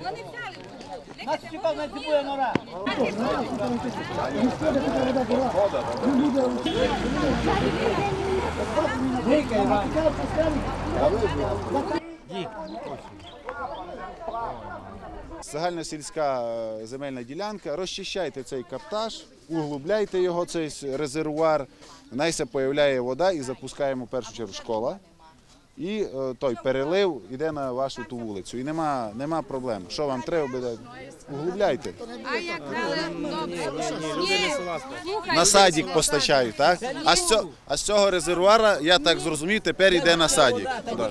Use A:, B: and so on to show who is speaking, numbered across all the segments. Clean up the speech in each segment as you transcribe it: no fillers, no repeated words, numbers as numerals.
A: Нас чекав на ціпує нора.
B: Загальносільська земельна ділянка, розчищайте цей каптаж, углубляйте його, цей резервуар, найся появляє вода і запускаємо в першу чергу школа. І той перелив йде на вашу ту вулицю. І нема проблем. Що вам треба буде, углубляйте. На садик постачають, так? А з цього резервуара, я так зрозумів, тепер йде на садик.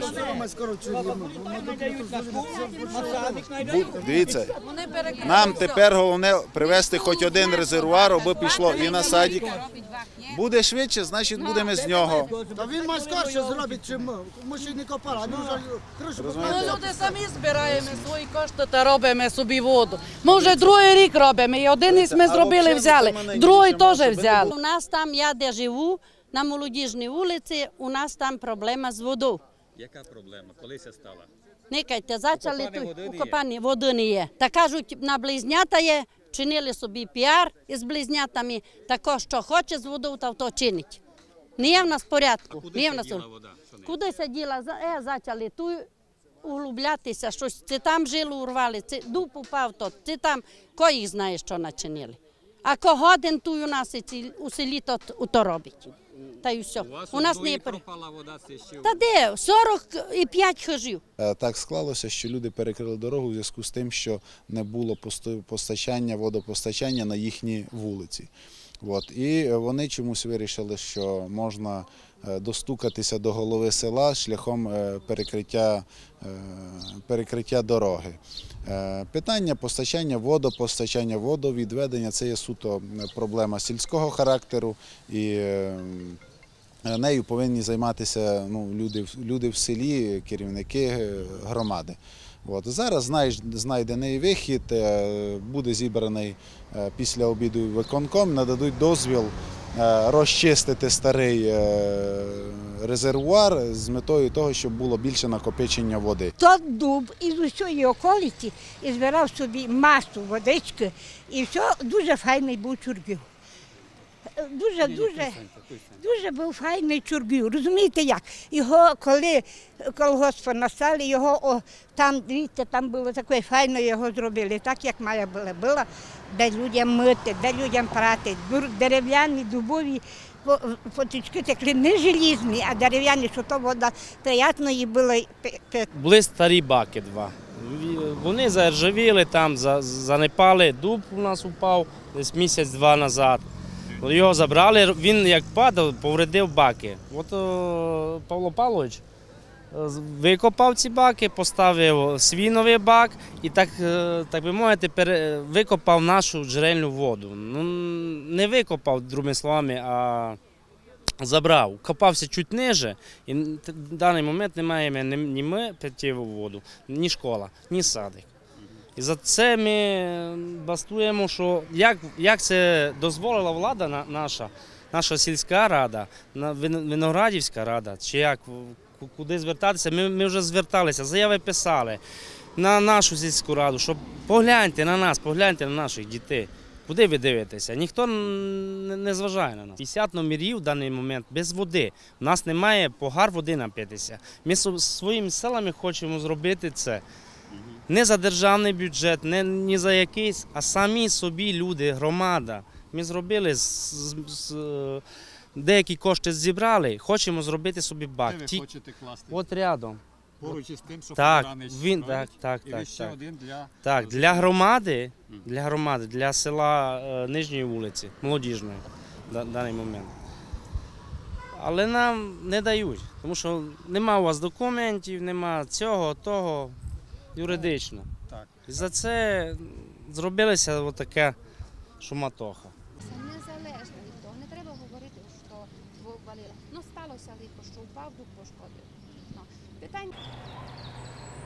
B: Дивіться, нам тепер головне привезти хоч один резервуар, аби пішло і на садик. Буде швидше, значить будемо з нього.
C: Та він має скорше зробить, чим ми. Ми ще не копали.
D: Ми люди самі збираємо свої кошти та робимо собі воду. Ми вже другий рік робимо, і один із ми зробили, взяли, другий теж взяли.
E: У нас там, я де живу, на Молодіжній вулиці, у нас там проблема з водою.
F: Яка проблема? Коли це стала?
E: Никайте, почали у копанні води не є. Та кажуть, на близнята є, чинили собі піар із близнятами, тако, що хоче з водою, то чинить. Не є в нас порядку.
F: Куди це діла вода?
E: Куди це діла? Почали тут углублятися, щось, це там жилу урвали, це дуб упав, це там, ко їх знає, що начинили. А когодин тут у нас у селі то робить. Та й все.
F: У нас не пропала вода, це ще...
E: Та де? 45 хижів.
B: Так склалося, що люди перекрили дорогу у зв'язку з тим, що не було постачання, водопостачання на їхній вулиці. І вони чомусь вирішили, що можна достукатися до голови села шляхом перекриття дороги. Питання постачання, водопостачання, водовідведення – це є суто проблема сільського характеру, і нею повинні займатися люди в селі, керівники громади. Зараз знайдений вихід, буде зібраний після обіду виконком, нададуть дозвіл розчистити старий резервуар з метою того, щоб було більше накопичення води.
G: Тот дуб із усієї околиці і збирав собі масу водички, і все, дуже файний був Чургів. Дуже був файний Чургів. Розумієте як? Його, коли колгосп настали, його там, дивіться, там було таке файно, його зробили, так як має було, де людям мити, де людям прати, дерев'яні, дубові потічки текли не желізні, а дерев'яні, що то вода приємної було.
H: Були старі баки два. Вони заржавіли, там занепали, дуб у нас упав десь місяць-два назад. Його забрали, він як падав, повредив баки. От Павло Павлович викопав ці баки, поставив свій новий бак і, так би мовити, викопав нашу джерельну воду. Не викопав, другими словами, а забрав. Копався чуть ниже, і в даний момент не маємо ні ми питтєву воду, ні школа, ні садик. І за це ми бастуємо, що як це дозволила влада наша сільська рада, Виноградівська рада, чи як, куди звертатися, ми вже зверталися, заяви писали на нашу сільську раду, що погляньте на нас, погляньте на наших дітей. Куди ви дивитеся? Ніхто не зважає на нас. 50 номерів в даний момент без води. У нас немає погар води напитися. Ми своїми селами хочемо зробити це. Не за державний бюджет, не за якийсь, а самі собі люди, громада. Ми зробили, деякі кошти зібрали, хочемо зробити собі бак.
F: Де ви хочете класти?
H: От рядом.
F: Поруч із тим, що
H: так,
F: так. І ще один для...
H: Так, для громади, для села Нижньої вулиці, Молодіжної, в даний момент. Але нам не дають, тому що нема у вас документів, нема цього, того. Юридично.
F: Так.
H: І за це зробилася отака шуматоха.
I: Це незалежно від того. Не треба говорити, що валило. Ну, сталося лихо, що впав, дух пошкодив. Питання.